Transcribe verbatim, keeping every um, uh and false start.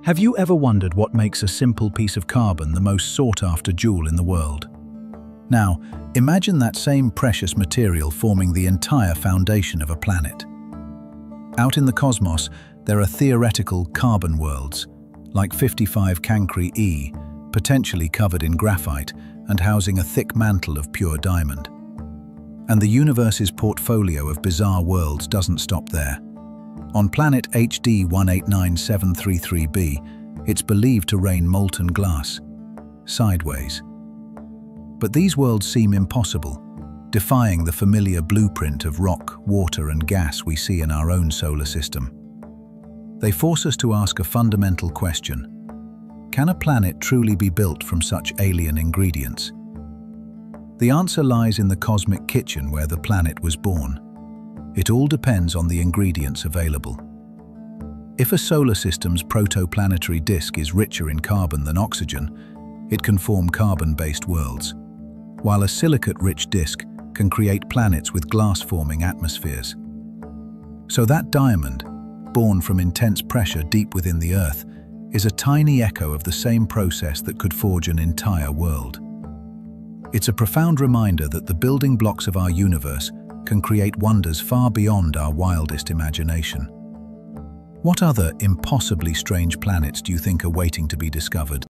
Have you ever wondered what makes a simple piece of carbon the most sought-after jewel in the world? Now, imagine that same precious material forming the entire foundation of a planet. Out in the cosmos, there are theoretical carbon worlds, like fifty-five Cancri E, potentially covered in graphite and housing a thick mantle of pure diamond. And the universe's portfolio of bizarre worlds doesn't stop there. On planet H D one eight nine seven three three b, it's believed to rain molten glass, sideways. But these worlds seem impossible, defying the familiar blueprint of rock, water and gas we see in our own solar system. They force us to ask a fundamental question: can a planet truly be built from such alien ingredients? The answer lies in the cosmic kitchen where the planet was born. It all depends on the ingredients available. If a solar system's protoplanetary disk is richer in carbon than oxygen, it can form carbon-based worlds, while a silicate-rich disk can create planets with glass-forming atmospheres. So that diamond, born from intense pressure deep within the Earth, is a tiny echo of the same process that could forge an entire world. It's a profound reminder that the building blocks of our universe can create wonders far beyond our wildest imagination. What other impossibly strange planets do you think are waiting to be discovered?